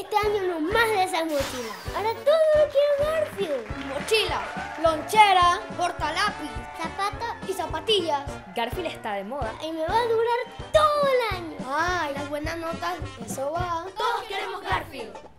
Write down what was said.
Este año no más de esas mochilas. Ahora todo lo quiero Garfield. Mochila, lonchera, portalápiz, Zapatos y zapatillas. Garfield está de moda. y me va a durar todo el año. Ah, y las buenas notas, eso va. Todos queremos Garfield.